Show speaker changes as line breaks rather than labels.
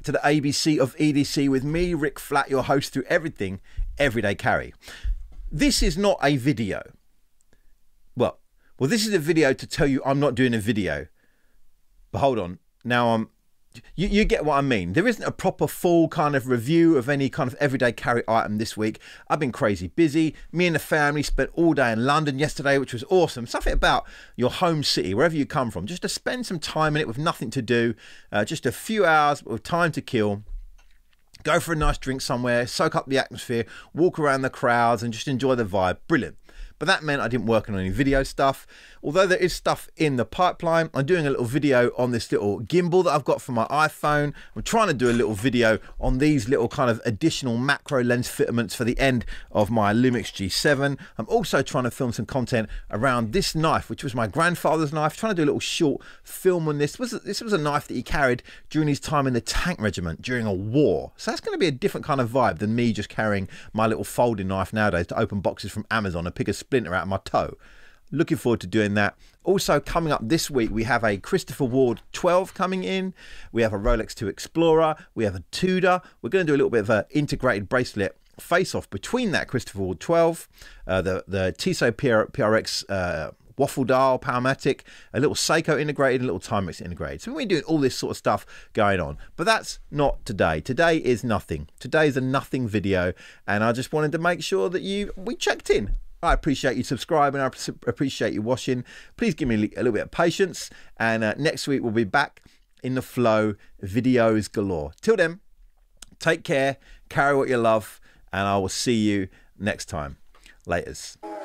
to the ABC of EDC with me, Rick Flat, your host through everything, Everyday Carry. This is not a video. Well, this is a video to tell you I'm not doing a video. But hold on, now you get what I mean. There isn't a proper full kind of review of any kind of everyday carry item this week. I've been crazy busy. Me and the family spent all day in London yesterday, which was awesome. Something about your home city, wherever you come from, just to spend some time in it with nothing to do, just a few hours with time to kill. Go for a nice drink somewhere, soak up the atmosphere, walk around the crowds and just enjoy the vibe. Brilliant. But that meant I didn't work on any video stuff. Although there is stuff in the pipeline, I'm doing a little video on this little gimbal that I've got for my iPhone. I'm trying to do a little video on these little kind of additional macro lens filaments for the end of my Lumix G7. I'm also trying to film some content around this knife, which was my grandfather's knife. Trying to do a little short film on this. This was a knife that he carried during his time in the tank regiment during a war. So that's going to be a different kind of vibe than me just carrying my little folding knife nowadays to open boxes from Amazon and pick a splinter out of my toe. Looking forward to doing that. Also coming up this week, we have a Christopher Ward 12 coming in. We have a Rolex 2 Explorer. We have a Tudor. We're going to do a little bit of an integrated bracelet face-off between that Christopher Ward 12, the Tissot PRX waffle dial Powermatic, a little Seiko integrated, a little Timex integrated. So we're doing all this sort of stuff going on, but that's not today. Today is nothing. Today is a nothing video, and I just wanted to make sure that we checked in. I appreciate you subscribing. I appreciate you watching. Please give me a little bit of patience, and next week we'll be back in the flow, videos galore. Till then, take care, carry what you love, and I will see you next time. Laters.